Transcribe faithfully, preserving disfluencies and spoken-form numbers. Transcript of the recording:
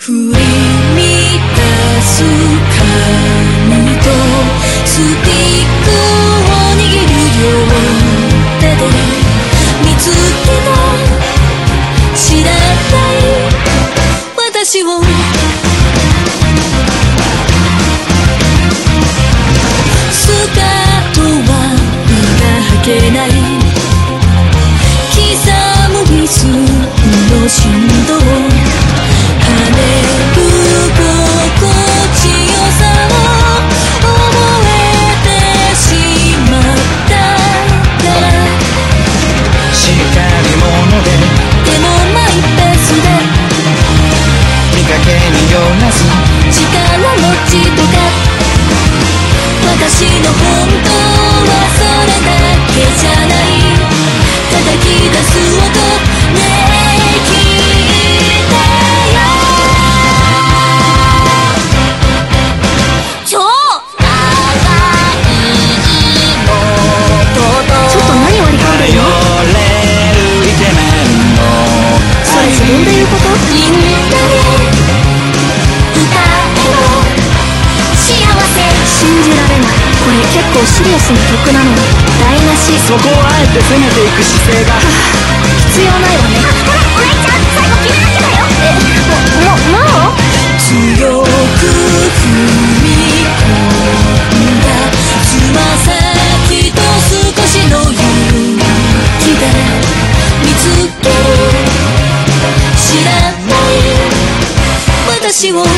振り乱す髪とスティックを握る両手で見つけた知らない私をスカートは裏履けない刻むリズムの振動跳ねる心地よさを覚えてしまったならしっかり者ででもマイペースで見かけによらず力持ちとか私の本当はそれだけじゃない叩き出す音ねえ聞いてちょっと何割り込んでるの？それ自分で言うこと？みんなで歌えろ幸せ信じられない。これ結構シリアスな曲なのに台無し。そこをあえて攻めていく姿勢が必要ないわね。これお姉ちゃん最後決めなきゃだよ。えもももう強く踏み込んだつま先と少しの勇気で見つける知らない私を